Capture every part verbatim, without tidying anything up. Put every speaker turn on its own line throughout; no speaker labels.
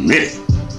ready.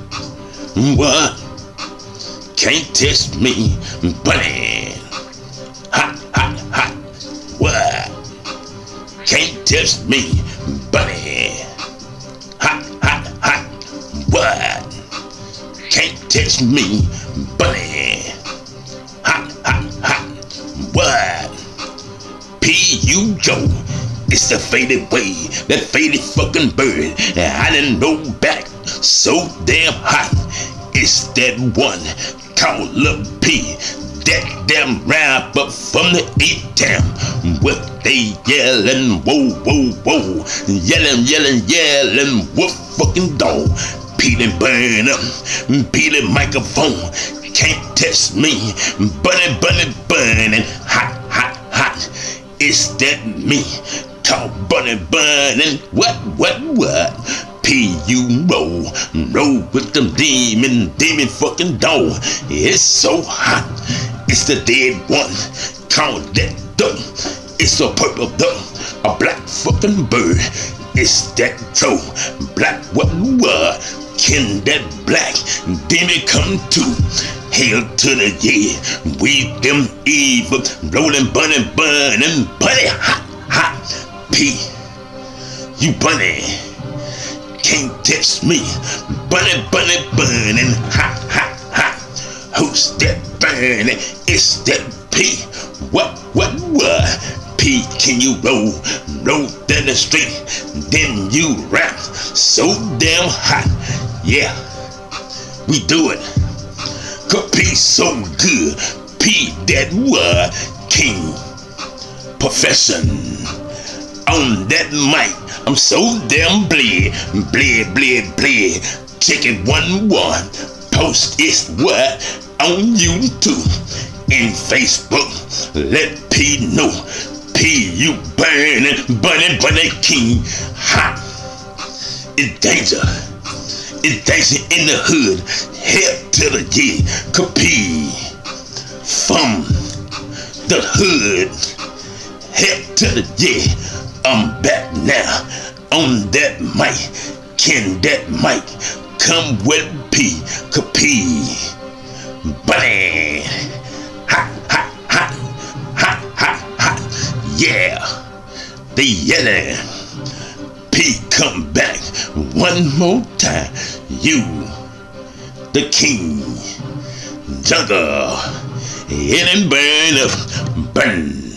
What? Can't test me, bunny. Hot, hot, hot. What? Can't test me, bunny. Hot, hot, hot. What? Can't test me, bunny. Hot, hot, hot. What? P U go. It's the faded way, that faded fucking bird. I didn't know back so damn hot. It's that one called Lil P. That damn rap up from the A-Town. What they yelling, whoa, whoa, whoa. Yelling, yelling, yelling, what fucking dog. Peeling burn up, peeling microphone. Can't test me, bunny, bunny, burning. Hot, hot, hot. It's that me, called bunny burning. What, what, what? P U roll, roll with them demon, demon fucking dog. It's so hot. It's the dead one, called that duck. It's a purple duck, a black fucking bird. It's that toe, black what what? Can that black demon come to? Hail to the yeah, we them evil, rolling, bunny, burning, bunny, hot, hot. P, you bunny. Can't test me, bunny, bunny, burning, hot, hot, hot. Who's that burning? It's that P. What, what, what? P, can you roll, roll down the street? Then you rap so damn hot. Yeah, we do it. Cause P so good. P that what? King profession on that mic. I'm so damn bleed, bleed, bleed, bleed. Check it one one. Post is what on YouTube and Facebook. Let P know. P you burning, bunny, bunny king. Hot. It's danger. It's danger in the hood. Head to the yeah. P from the hood. Head to the yeah. I'm back now on that mic. Can that mic come with P? P, bunny, hot, hot, hot, hot, hot, hot. Yeah, they yelling. P, come back one more time. You, the king, juggle, it and burn up, burn.